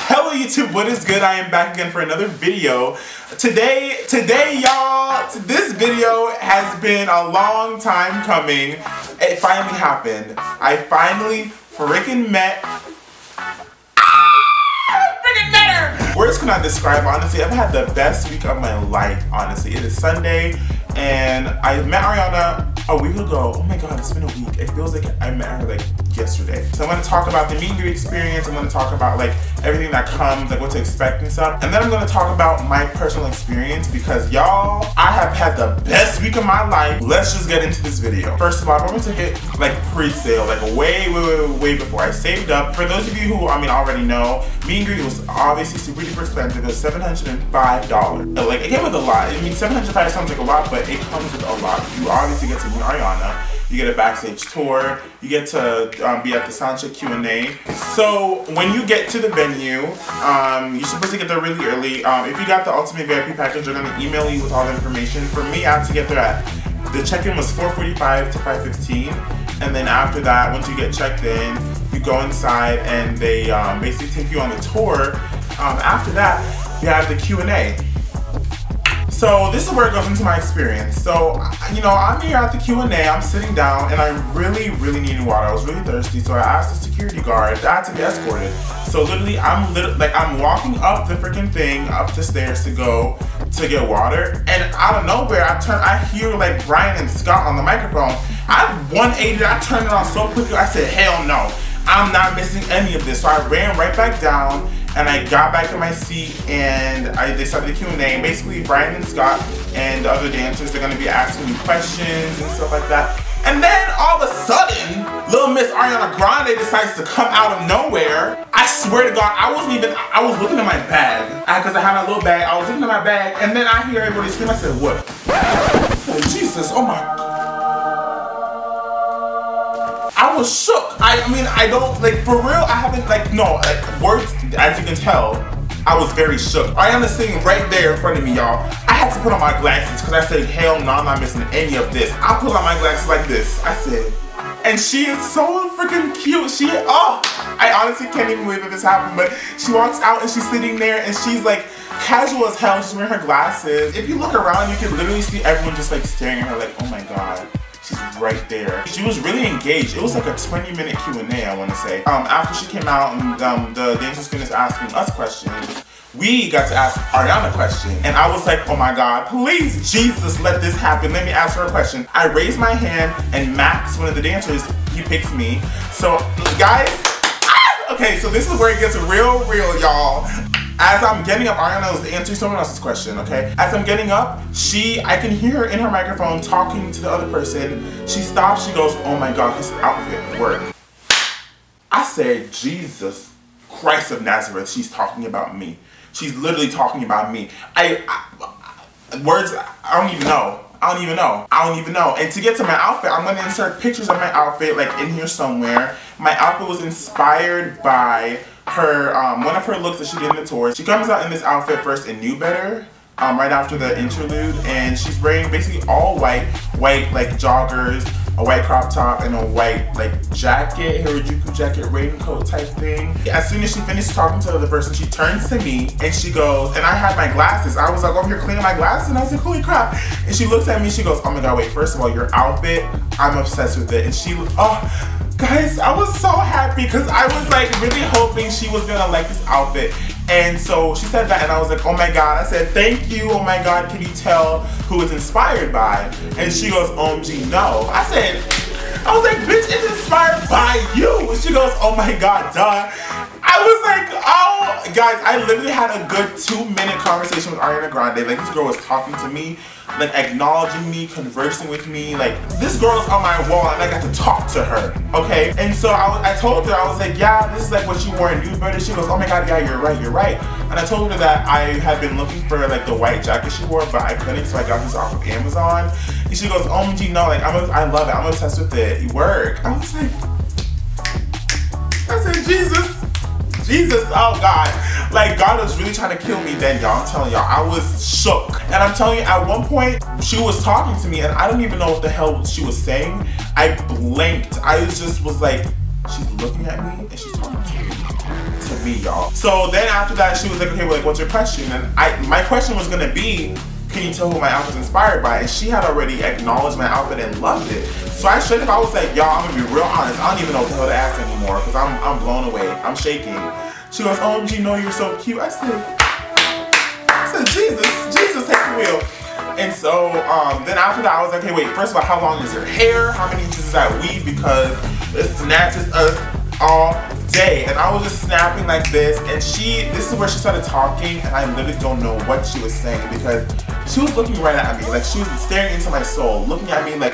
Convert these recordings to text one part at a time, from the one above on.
Hello YouTube, what is good? I am back again for another video. Today y'all, this video has been a long time coming. It finally happened. I finally freaking met her! Words cannot describe, honestly. I've had the best week of my life, honestly. It is Sunday and I met Ariana a week ago. Oh my god, it's been a week. It feels like I met her like yesterday. So I'm going to talk about the meet and greet experience. I'm going to talk about like everything that comes, like what to expect and stuff. And then I'm going to talk about my personal experience because y'all, I have had the best week of my life. Let's just get into this video. First of all, I'm going to hit like pre-sale, like way before. I saved up. For those of you who, already know, meet and greet was obviously super duper expensive. It was $705. Like, it came with a lot. I mean, $705 sounds like a lot, but it comes with a lot. You obviously get to meet Ariana. You get a backstage tour. You get to be at the soundcheck Q&A. So when you get to the venue, you're supposed to get there really early. If you got the Ultimate VIP package, they're gonna email you with all the information. For me, I had to get there at, the check-in was 4:45 to 5:15. And then after that, once you get checked in, you go inside and they basically take you on the tour. After that, you have the Q&A. So this is where it goes into my experience. So, you know, I'm here at the Q&A, I'm sitting down, and I really needed water. I was really thirsty, so I asked the security guard. I had to be escorted. So literally, I'm walking up the freaking thing, up the stairs to go to get water, and out of nowhere, I hear like Brian and Scott on the microphone. I 180, I turned it on so quickly, I said, hell no, I'm not missing any of this. So I ran right back down, and I got back in my seat, and they started the Q&A. Basically, Brian and Scott and the other dancers, they're gonna be asking me questions and stuff like that. And then all of a sudden, little Miss Ariana Grande decides to come out of nowhere. I swear to God, I was looking at my bag. Because I had my little bag, I was looking at my bag, and then I hear everybody scream. I said, what? Oh, Jesus, oh my God. I was shook. I mean, I don't, like, for real, I haven't, like, no, like, words, as you can tell, I was very shook. Ariana's sitting right there in front of me, y'all. I had to put on my glasses because I said, hell no, I'm not missing any of this. I put on my glasses like this. I said, and she is so freaking cute. I honestly can't even believe that this happened, but she walks out and she's sitting there and she's like casual as hell. She's wearing her glasses. If you look around, you can literally see everyone just like staring at her like, oh my God. She's right there. She was really engaged. It was like a 20-minute Q&A, I want to say. After she came out and the dancers finished asking us questions, we got to ask Ariana a question. And I was like, oh my God, please, Jesus, let this happen. Let me ask her a question. I raised my hand and Max, one of the dancers, he picks me. So, guys, okay, so this is where it gets real, y'all. As I'm getting up, Ariana was answering someone else's question, okay? As I'm getting up, I can hear her in her microphone talking to the other person. She stops, she goes, oh my God, this outfit worked. I said, Jesus Christ of Nazareth, she's talking about me. She's literally talking about me. Words, I don't even know. And to get to my outfit, I'm gonna insert pictures of my outfit like in here somewhere. My outfit was inspired by her, one of her looks that she did in the tour. She comes out in this outfit first in New Better, right after the interlude, and she's wearing basically all white like joggers, a white crop top, and a white like jacket, Harajuku jacket, raincoat type thing. As soon as she finished talking to the other person, she turns to me and she goes, and I had my glasses. I was like over here cleaning my glasses and I was like, holy crap. And she looks at me, she goes, oh my God, wait, first of all, your outfit, I'm obsessed with it. And she was, oh, guys, I was so happy because I was like really hoping she was gonna like this outfit. And so she said that and I was like, oh my God. I said, thank you, oh my God, can you tell who it's inspired by? And she goes, OMG, no. I was like, bitch, it's inspired by you. And she goes, oh my God, duh. I was like, oh, guys, I literally had a good 2-minute conversation with Ariana Grande. Like, this girl was talking to me, like acknowledging me, conversing with me. Like, this girl's on my wall and I got to talk to her, okay? And so I told her, I was like, yeah, this is like what you wore in New Better. She goes, oh my God, yeah, you're right. And I told her that I had been looking for like the white jacket she wore, but I couldn't, so I got this off of Amazon. And she goes, OMG, no, like, I love it. I'm obsessed with it. You work. I was like, I said, Jesus, oh God. Like, God was really trying to kill me then, y'all. I'm telling y'all, I was shook. And I'm telling you, at one point, she was talking to me and I don't even know what the hell she was saying. I blanked. I just was like, she's looking at me and she's talking to me. to me, y'all. So then after that, she was like, okay, well, like, what's your question? And my question was gonna be, can you tell who my outfit's inspired by? And she had already acknowledged my outfit and loved it. So I straight up, I was like, y'all, I'm gonna be real honest. I don't even know what the hell to ask anymore because I'm blown away. I'm shaking. She goes, OMG, no, you're so cute. I said, Jesus, take the wheel. And so then after that, I was like, okay, wait, first of all, how long is your hair? How many inches is that weave? Because it snatches us all day. And I was just snapping like this. And this is where she started talking. And I literally don't know what she was saying because she was looking right at me. Like she was staring into my soul, looking at me like,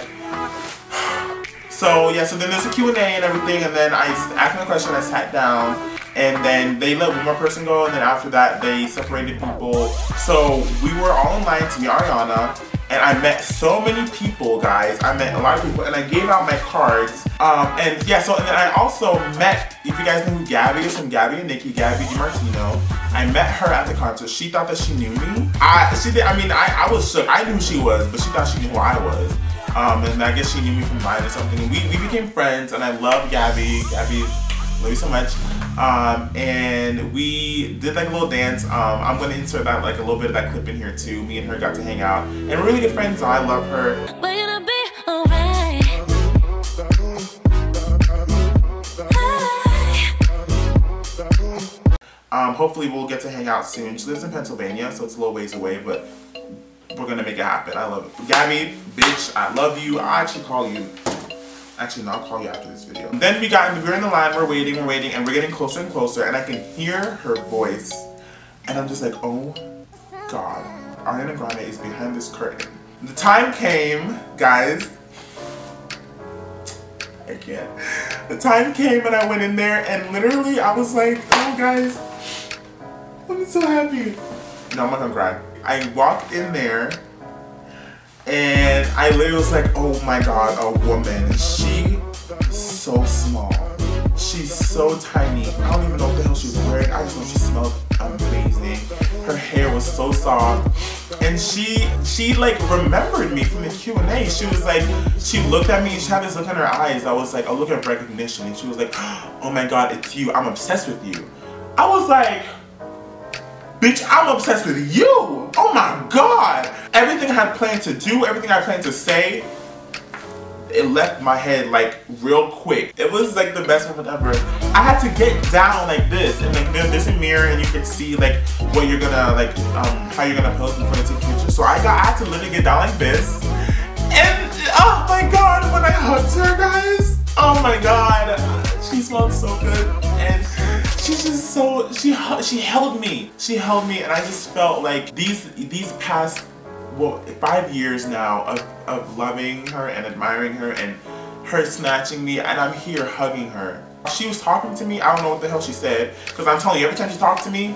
so yeah, so then there's a Q&A and everything. And then I asked my question, I sat down. And then they let one more person go, and then after that, they separated people. So we were all in line to meet Ariana, and I met so many people, guys. I met a lot of people, and I gave out my cards. And yeah, so and then I also met, if you guys know who Gabby is, from Gabby and Nikki, Gabby DiMartino. I met her at the concert. She thought that she knew me. I was shook. I knew who she was, but she thought she knew who I was. And I guess she knew me from mine or something. And we became friends, and I love Gabby. Gabby, love you so much. And we did like a little dance. I'm gonna insert that, like a little bit of that clip in here too. Me and her got to hang out, and we're really good friends, so I love her. Hopefully we'll get to hang out soon. She lives in Pennsylvania, so it's a little ways away, but we're gonna make it happen. I love it. Gabby, bitch, I love you. I'll actually call you. Actually, no, I'll call you after this video. Then we're in the line, we're waiting, and we're getting closer and closer, and I can hear her voice, and I'm just like, oh God, Ariana Grande is behind this curtain. The time came, guys. I can't. The time came, and I went in there, and literally, I was like, oh guys, I'm so happy. No, I'm not gonna cry. I walked in there, and I literally was like, oh my God, a woman. She's so small. She's so tiny. I don't even know what the hell she was wearing. I just know she smelled amazing. Her hair was so soft. And she like remembered me from the Q&A. She was like, she looked at me and she had this look in her eyes. I was like, a look of recognition. And she was like, oh my God, it's you. I'm obsessed with you. I was like, bitch, I'm obsessed with you. Oh my God. Everything I had planned to do, everything I planned to say, it left my head like real quick. It was like the best moment ever. I had to get down like this, and like there's a mirror and you can see like what you're gonna like, how you're gonna pose before you take pictures. So I had to literally get down like this. And oh my God, when I hugged her, guys, oh my God, she smelled so good. And she's just so, she held me. She held me, and I just felt like these past, well, 5 years now of loving her and admiring her and her snatching me, and I'm here hugging her. She was talking to me, I don't know what the hell she said, because I'm telling you, every time she talked to me,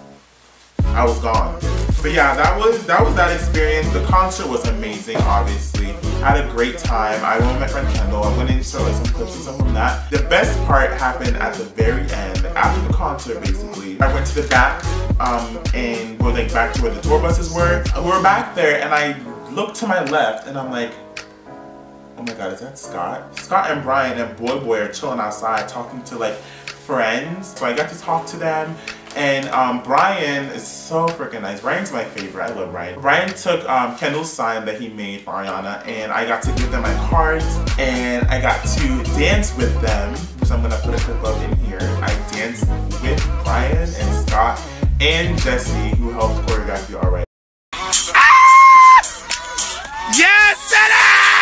I was gone. But yeah, that was that experience. The concert was amazing, obviously. I had a great time. I went with my friend Kendall. I'm gonna show like some clips and stuff from that. The best part happened at the very end, after the concert basically. I went to the back, and we're like back to where the tour buses were. We were back there, and I looked to my left, and I'm like, oh my God, is that Scott? Scott and Brian and Boy are chilling outside talking to like friends. So I got to talk to them. And Brian is so freaking nice. Brian's my favorite. I love Brian. Brian took Kendall's sign that he made for Ariana, and I got to give them my cards, and I got to dance with them, which I'm gonna put a clip of in here. I danced with Brian and Scott and Jesse, who helped choreograph the Alright. Yes, it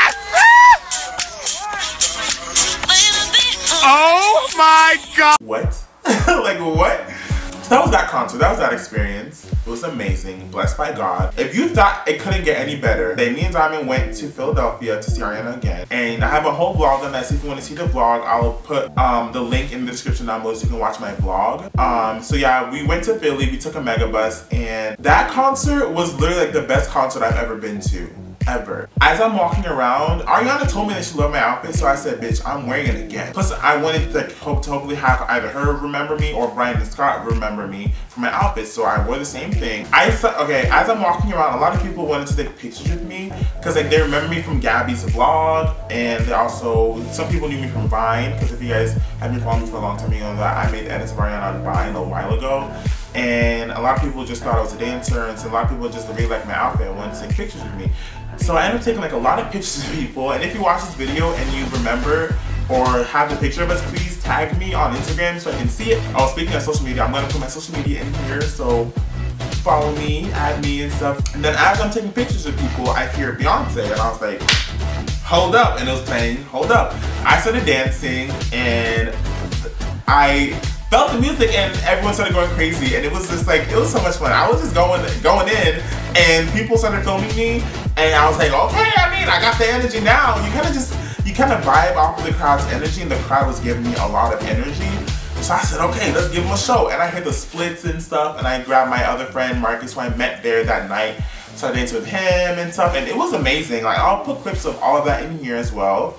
is! Oh my God! What? Like what? So that was that concert, that was that experience. It was amazing, blessed by God. If you thought it couldn't get any better, then me and Diamond went to Philadelphia to see Ariana again. And I have a whole vlog on that, so if you want to see the vlog, I'll put the link in the description down below so you can watch my vlog. So yeah, we went to Philly, we took a mega bus, and that concert was literally like the best concert I've ever been to. ever. As I'm walking around, Ariana told me that she loved my outfit, so I said, bitch, I'm wearing it again. Plus, I wanted to hopefully have either her remember me or Brian and Scott remember me for my outfit, so I wore the same thing. Okay, as I'm walking around, a lot of people wanted to take pictures with me because like they remember me from Gabby's vlog, and they also, some people knew me from Vine, because if you guys have been following me for a long time, you know that I made edits of Ariana on Vine a while ago. And a lot of people just thought I was a dancer, and so a lot of people just really liked my outfit and wanted to take pictures with me. So I ended up taking like a lot of pictures of people, and if you watch this video and you remember or have the picture of us, please tag me on Instagram so I can see it. Oh, speaking of social media, I'm gonna put my social media in here, so follow me, add me and stuff. And then as I'm taking pictures of people, I hear Beyonce, and I was like, hold up, and it was playing, hold up. I started dancing, and I felt the music, and everyone started going crazy, and it was just like, it was so much fun. I was just going in, and people started filming me, and I was like, okay, I mean, I got the energy now. You kind of vibe off of the crowd's energy, and the crowd was giving me a lot of energy. So I said, okay, let's give them a show. And I hit the splits and stuff, and I grabbed my other friend, Marcus, who I met there that night. So I danced with him and stuff, and it was amazing. Like, I'll put clips of all of that in here as well.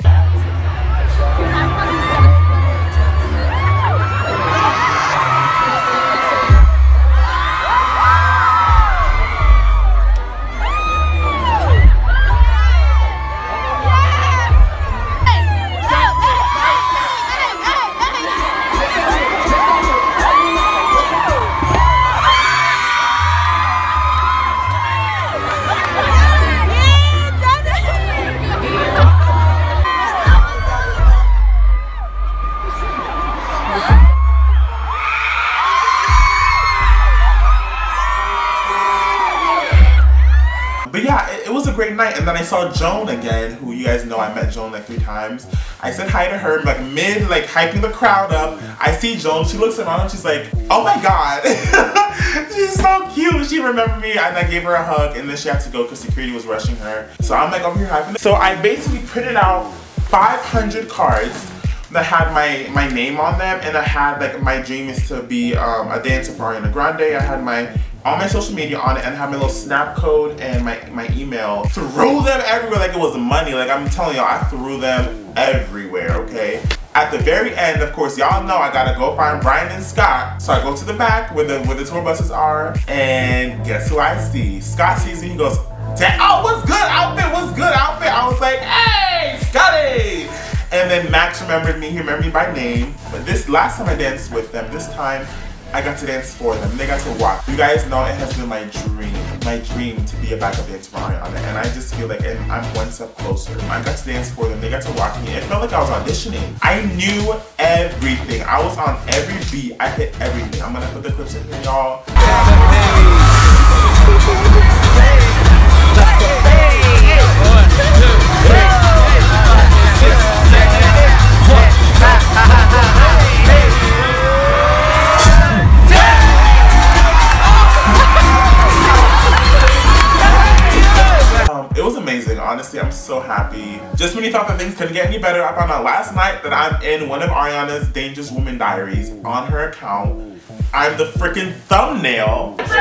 But yeah, it was a great night. And then I saw Joan again, who you guys know I met Joan like 3 times. I said hi to her, like mid, like hyping the crowd up. I see Joan, she looks around and she's like, oh my God. She's so cute. She remembered me, and I gave her a hug, and then she had to go because security was rushing her. So I'm like over here hyping. So I basically printed out 500 cards that had my name on them, and I had like my dream is to be a dancer for Ariana Grande. I had all my social media on it, and I had my little snap code and my email. Threw them everywhere like it was money. Like I'm telling y'all, I threw them everywhere, okay? At the very end, of course, y'all know I gotta go find Brian and Scott. So I go to the back where the tour buses are, and guess who I see? Scott sees me, he goes, oh, what's good outfit, what's good outfit? I was like, hey, Scotty! And then Max remembered me, he remembered me by name. But this last time I danced with them, this time I got to dance for them. They got to watch. You guys know it has been my dream to be a backup dancer for Ariana, and I just feel like I'm one step closer. I got to dance for them. They got to watch me. It felt like I was auditioning. I knew everything. I was on every beat. I hit everything. I'm gonna put the clips in here, y'all. It was amazing, honestly. I'm so happy. Just when you thought that things couldn't get any better, I found out last night that I'm in one of Ariana's Dangerous Woman diaries on her account. I'm the freaking thumbnail. I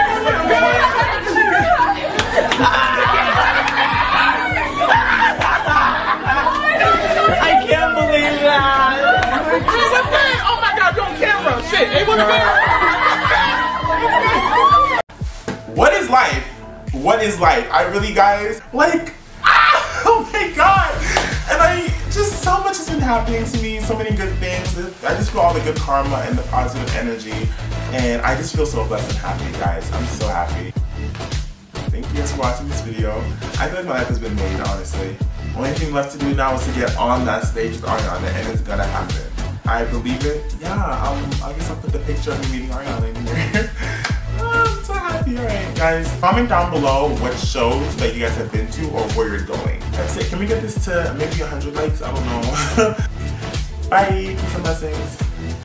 can't believe that. Oh my God, you're on camera. Shit, hey, what's good? What is life? What is life? I really, guys, like, oh my God. And just so much has been happening to me, so many good things. I just feel all the good karma and the positive energy. And I just feel so blessed and happy, guys. I'm so happy. Thank you guys for watching this video. I feel like my life has been made, honestly. Only thing left to do now is to get on that stage with Ariana, and it's gonna happen. I believe it. Yeah, I guess I'll put the picture of me meeting Ariana in here. I'm so happy. Alright, guys, comment down below what shows that you guys have been to or where you're going. That's it. Can we get this to maybe 100 likes? I don't know. Bye. Peace and blessings.